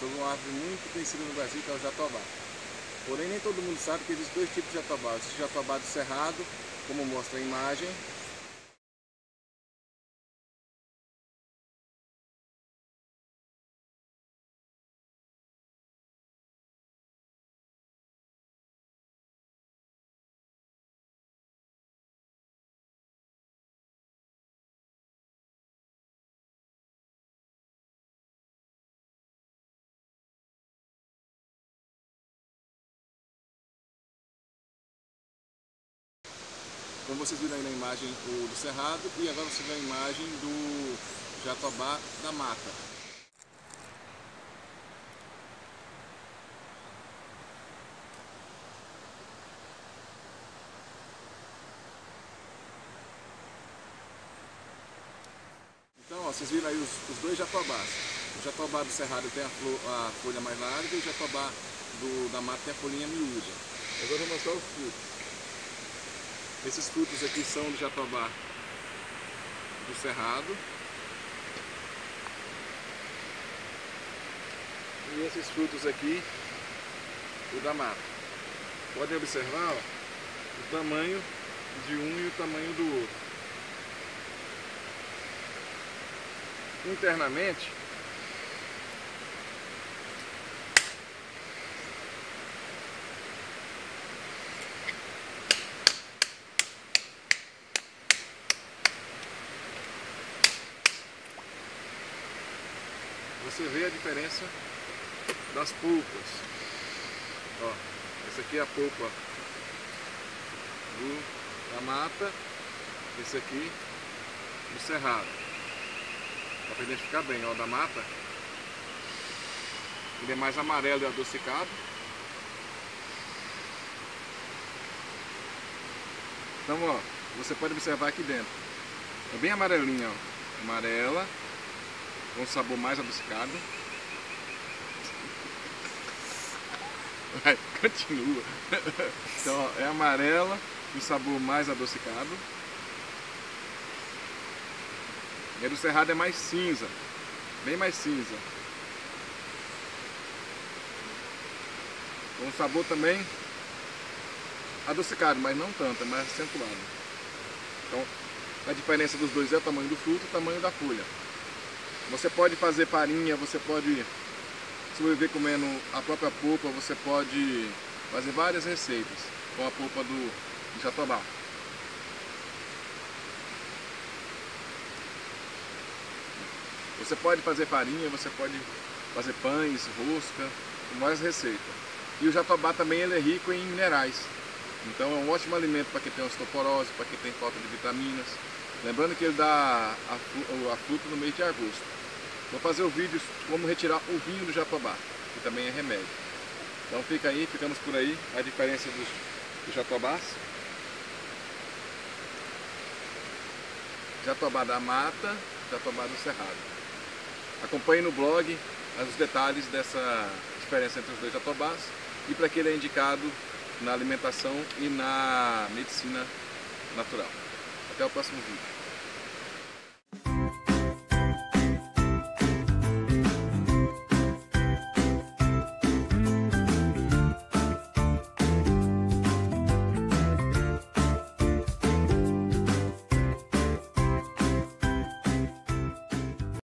sobre uma árvore muito conhecida no Brasil, que é o jatobá. Porém, nem todo mundo sabe que existem dois tipos de jatobá. Existe o jatobá do cerrado, como mostra a imagem. Como vocês viram aí na imagem do cerrado, e agora você vê a imagem do jatobá da mata. Então, ó, vocês viram aí os dois jatobás. O jatobá do cerrado tem a folha mais larga e o jatobá da mata tem a folhinha miúda. Agora eu vou mostrar os frutos. Esses frutos aqui são do jatobá do cerrado. E esses frutos aqui, o da mata. Podem observar, ó, o tamanho de um e o tamanho do outro. Internamente, você vê a diferença das polpas. Ó, essa aqui é a polpa da mata, esse aqui do cerrado. Dá para identificar bem, ó, da mata. Ele é mais amarelo e adocicado. Então, ó, você pode observar aqui dentro. É bem amarelinha, ó. Amarela, com um sabor mais adocicado. Vai, continua. Então, ó, é amarela, um sabor mais adocicado. E a do cerrado é mais cinza, bem mais cinza. Com um sabor também adocicado, mas não tanto, é mais acentuado. Então, a diferença dos dois é o tamanho do fruto e o tamanho da folha. Você pode fazer farinha, você pode sobreviver comendo a própria polpa, você pode fazer várias receitas com a polpa do jatobá. Você pode fazer farinha, você pode fazer pães, rosca, várias receitas. E o jatobá também ele é rico em minerais. Então é um ótimo alimento para quem tem osteoporose, para quem tem falta de vitaminas. Lembrando que ele dá a fruta no mês de agosto. Vou fazer o vídeo como retirar o vinho do jatobá, que também é remédio. Então fica aí, ficamos por aí, a diferença dos jatobás. Jatobá da mata, jatobá do cerrado. Acompanhe no blog os detalhes dessa diferença entre os dois jatobás e para que ele é indicado na alimentação e na medicina natural. Até o próximo vídeo.